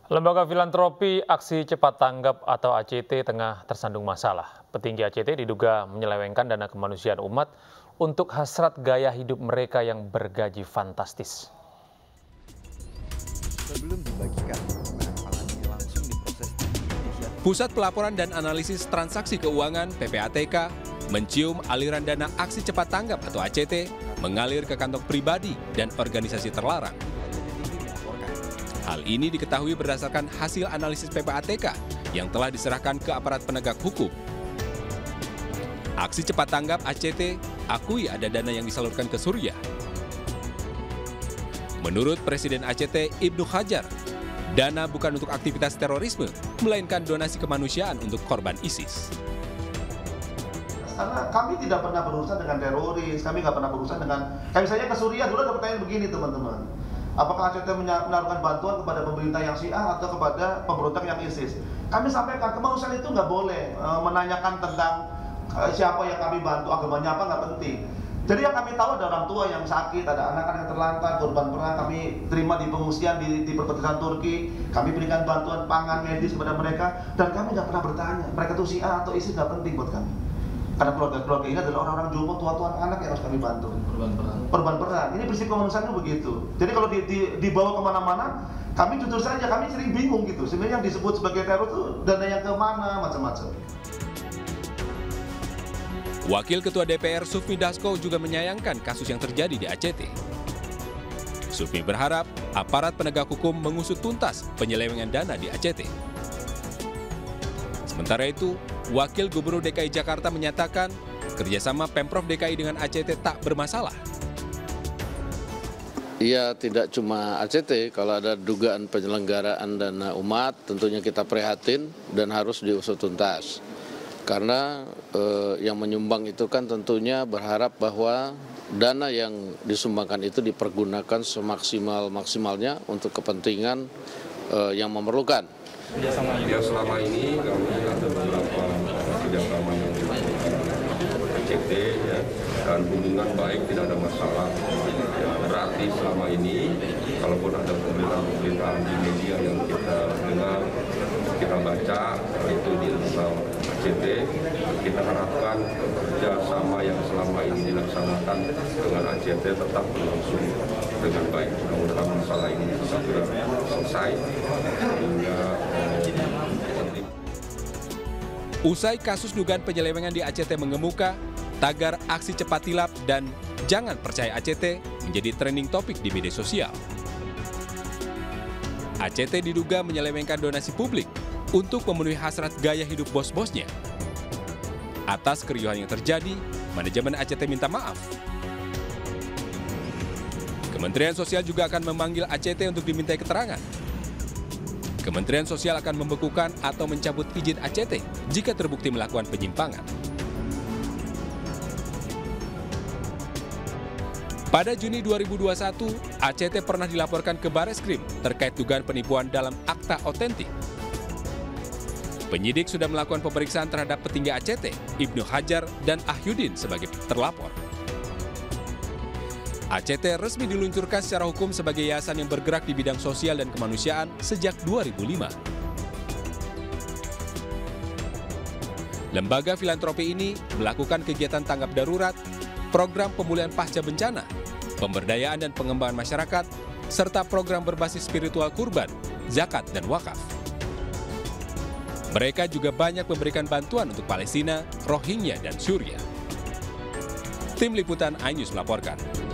Lembaga Filantropi Aksi Cepat Tanggap atau ACT tengah tersandung masalah. Petinggi ACT diduga menyelewengkan dana kemanusiaan umat untuk hasrat gaya hidup mereka yang bergaji fantastis. Sebelum dibagikan, pengampalannya langsung diproses. Pusat Pelaporan dan Analisis Transaksi Keuangan (PPATK) mencium aliran dana Aksi Cepat Tanggap atau ACT mengalir ke kantong pribadi dan organisasi terlarang. Hal ini diketahui berdasarkan hasil analisis PPATK yang telah diserahkan ke aparat penegak hukum. Aksi Cepat Tanggap ACT akui ada dana yang disalurkan ke Suriah. Menurut Presiden ACT Ibnu Hajar, dana bukan untuk aktivitas terorisme, melainkan donasi kemanusiaan untuk korban ISIS. Karena kami tidak pernah berurusan dengan teroris, kami nggak pernah berurusan dengan, kayak misalnya ke Suriah dulu ada pertanyaan begini teman-teman. Apakah ACT menaruhkan bantuan kepada pemerintah yang Syiah atau kepada pemberontak yang ISIS? Kami sampaikan kemanusiaan itu nggak boleh menanyakan tentang siapa yang kami bantu, agamanya apa, nggak penting. Jadi yang kami tahu ada orang tua yang sakit, ada anak-anak yang terlantar, korban perang kami terima di pengungsian di perbatasan Turki, kami berikan bantuan pangan medis kepada mereka, dan kami nggak pernah bertanya mereka itu Syiah atau ISIS, nggak penting buat kami. Karena keluarga-keluarga ini adalah orang-orang jumbo, tua-tua anak yang harus kami bantu. Korban perang. Ini prinsip kemanusiaan itu begitu. Jadi kalau dibawa kemana-mana, kami jujur saja, kami sering bingung gitu. Sebenarnya yang disebut sebagai teror itu dana yang kemana, macam-macam. Wakil Ketua DPR Sufmi Dasko juga menyayangkan kasus yang terjadi di ACT. Sufmi berharap aparat penegak hukum mengusut tuntas penyelewengan dana di ACT. Sementara itu, Wakil Gubernur DKI Jakarta menyatakan kerjasama Pemprov DKI dengan ACT tak bermasalah. Iya, tidak cuma ACT, kalau ada dugaan penyelenggaraan dana umat, tentunya kita prihatin dan harus diusut tuntas. Karena yang menyumbang itu kan tentunya berharap bahwa dana yang disumbangkan itu dipergunakan semaksimal-maksimalnya untuk kepentingan yang memerlukan. Ya selama ini kami ada beberapa kerjasama yang ACT ya, dan hubungan baik, tidak ada masalah. Ya, berarti selama ini kalaupun ada pemberitaan di media yang kita dengar, kita baca itu di internal ACT, kita harapkan kerjasama yang selama ini dilaksanakan dengan ACT tetap berlangsung dengan baik. Mudah-mudahan masalah ini segera selesai sehingga Usai kasus dugaan penyelewengan di ACT mengemuka, tagar aksi cepat tilap dan jangan percaya ACT menjadi trending topik di media sosial. ACT diduga menyelewengkan donasi publik untuk memenuhi hasrat gaya hidup bos-bosnya. Atas keriuhan yang terjadi, manajemen ACT minta maaf. Kementerian Sosial juga akan memanggil ACT untuk dimintai keterangan. Kementerian Sosial akan membekukan atau mencabut izin ACT jika terbukti melakukan penyimpangan. Pada Juni 2021, ACT pernah dilaporkan ke Bareskrim terkait dugaan penipuan dalam akta otentik. Penyidik sudah melakukan pemeriksaan terhadap petinggi ACT, Ibnu Hajar dan Ahyudin sebagai terlapor. ACT resmi diluncurkan secara hukum sebagai yayasan yang bergerak di bidang sosial dan kemanusiaan sejak 2005. Lembaga filantropi ini melakukan kegiatan tanggap darurat, program pemulihan pasca bencana, pemberdayaan dan pengembangan masyarakat, serta program berbasis spiritual kurban, zakat, dan wakaf. Mereka juga banyak memberikan bantuan untuk Palestina, Rohingya, dan Suriah. Tim Liputan iNews melaporkan.